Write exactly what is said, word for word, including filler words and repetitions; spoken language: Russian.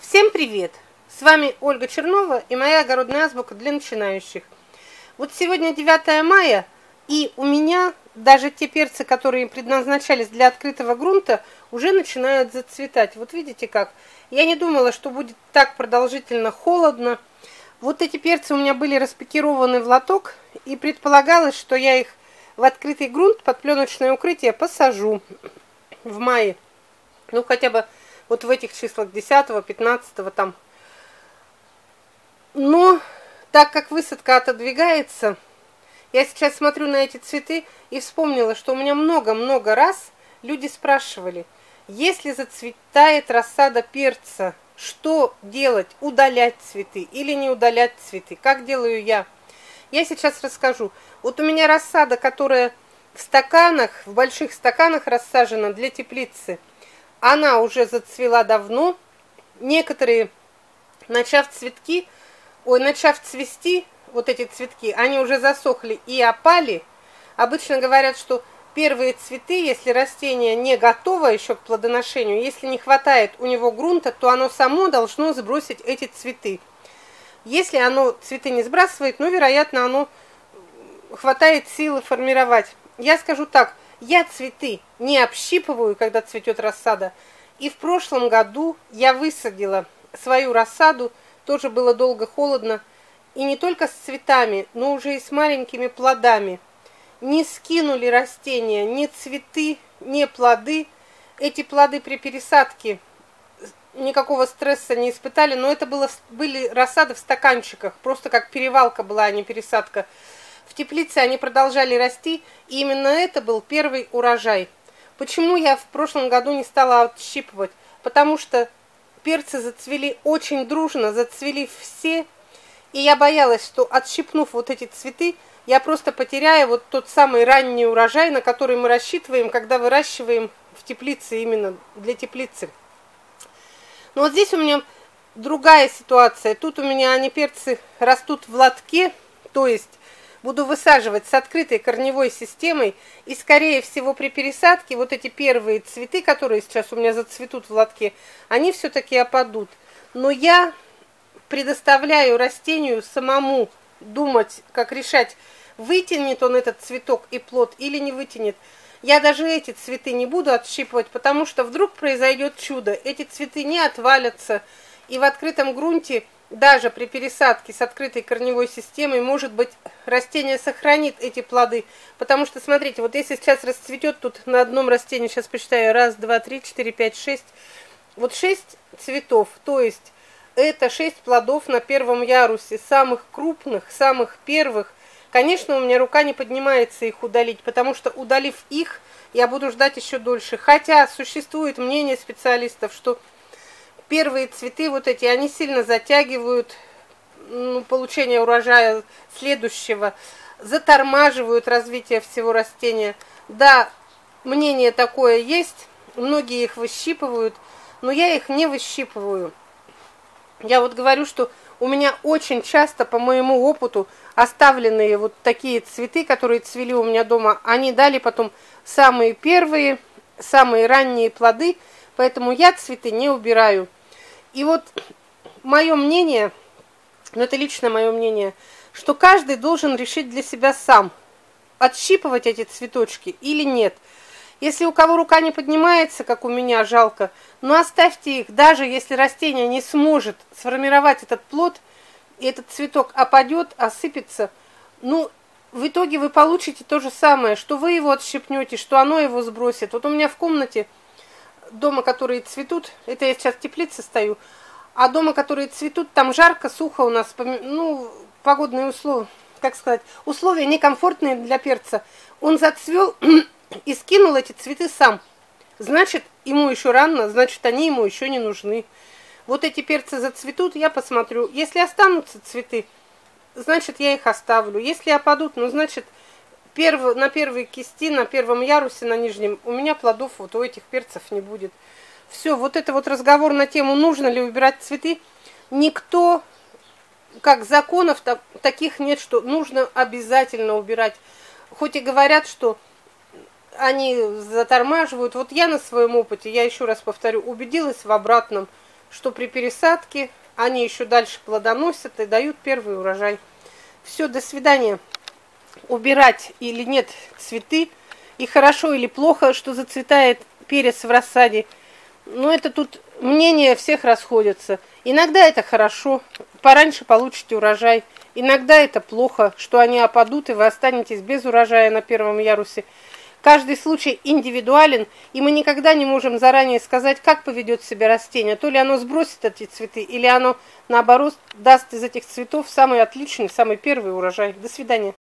Всем привет! С вами Ольга Чернова и моя огородная азбука для начинающих. Вот сегодня девятое мая, и у меня даже те перцы, которые предназначались для открытого грунта, уже начинают зацветать. Вот видите как? Я не думала, что будет так продолжительно холодно. Вот эти перцы у меня были распакированы в лоток, и предполагалось, что я их в открытый грунт под пленочное укрытие посажу в мае. Ну, хотя бы вот в этих числах десятого, пятнадцатого там. Но так как высадка отодвигается, я сейчас смотрю на эти цветы и вспомнила, что у меня много-много раз люди спрашивали, если зацветает рассада перца, что делать? Удалять цветы или не удалять цветы? Как делаю я? Я сейчас расскажу. Вот у меня рассада, которая в стаканах, в больших стаканах рассажена для теплицы, она уже зацвела давно. Некоторые, начав цветки, ой, начав цвести, вот эти цветки, они уже засохли и опали. Обычно говорят, что первые цветы, если растение не готово еще к плодоношению, если не хватает у него грунта, то оно само должно сбросить эти цветы. Если оно цветы не сбрасывает, ну, вероятно, оно хватает силы формировать. Я скажу так, я цветы не общипываю, когда цветет рассада. И в прошлом году я высадила свою рассаду, тоже было долго холодно, и не только с цветами, но уже и с маленькими плодами. Не скинули растения, ни цветы, ни плоды. Эти плоды при пересадке никакого стресса не испытали, но это было, были рассады в стаканчиках, просто как перевалка была, а не пересадка. В теплице они продолжали расти, и именно это был первый урожай. Почему я в прошлом году не стала отщипывать? Потому что перцы зацвели очень дружно, зацвели все, и я боялась, что отщипнув вот эти цветы, я просто потеряю вот тот самый ранний урожай, на который мы рассчитываем, когда выращиваем в теплице, именно для теплицы. Но вот здесь у меня другая ситуация. Тут у меня они, перцы, растут в лотке, то есть буду высаживать с открытой корневой системой, и, скорее всего, при пересадке вот эти первые цветы, которые сейчас у меня зацветут в лотке, они все-таки опадут. Но я предоставляю растению самому думать, как решать, вытянет он этот цветок и плод или не вытянет. Я даже эти цветы не буду отщипывать, потому что вдруг произойдет чудо. Эти цветы не отвалятся, и в открытом грунте, даже при пересадке с открытой корневой системой, может быть, растение сохранит эти плоды. Потому что, смотрите, вот если сейчас расцветет тут на одном растении, сейчас посчитаю, раз, два, три, четыре, пять, шесть, вот шесть цветов, то есть это шесть плодов на первом ярусе, самых крупных, самых первых. Конечно, у меня рука не поднимается их удалить, потому что, удалив их, я буду ждать еще дольше. Хотя существует мнение специалистов, что первые цветы вот эти, они сильно затягивают ну, получение урожая следующего, затормаживают развитие всего растения. Да, мнение такое есть, многие их выщипывают, но я их не выщипываю. Я вот говорю, что у меня очень часто, по моему опыту, оставленные вот такие цветы, которые цвели у меня дома, они дали потом самые первые, самые ранние плоды, поэтому я цветы не убираю. И вот мое мнение, но это лично мое мнение, что каждый должен решить для себя сам, отщипывать эти цветочки или нет. Если у кого рука не поднимается, как у меня, жалко, но оставьте их, даже если растение не сможет сформировать этот плод, и этот цветок опадет, осыпется, ну, в итоге вы получите то же самое, что вы его отщипнете, что оно его сбросит. Вот у меня в комнате дома, которые цветут, это я сейчас в теплице стою, а дома, которые цветут, там жарко, сухо у нас, ну, погодные условия, как сказать, условия некомфортные для перца. Он зацвел и скинул эти цветы сам. Значит, ему еще рано, значит, они ему еще не нужны. Вот эти перцы зацветут, я посмотрю. Если останутся цветы, значит, я их оставлю. Если опадут, ну, значит, перв... на первой кисти, на первом ярусе, на нижнем, у меня плодов вот у этих перцев не будет. Все, вот это вот разговор на тему, нужно ли убирать цветы. Никто, как законов так, таких нет, что нужно обязательно убирать. Хоть и говорят, что они затормаживают. Вот я на своем опыте, я еще раз повторю, убедилась в обратном. что при пересадке они еще дальше плодоносят и дают первый урожай. Все, до свидания. Убирать или нет цветы, и хорошо или плохо, что зацветает перец в рассаде, но это тут мнения всех расходятся. Иногда это хорошо, пораньше получите урожай. Иногда это плохо, что они опадут, и вы останетесь без урожая на первом ярусе. Каждый случай индивидуален, и мы никогда не можем заранее сказать, как поведет себя растение. То ли оно сбросит эти цветы, или оно, наоборот, даст из этих цветов самый отличный, самый первый урожай. До свидания.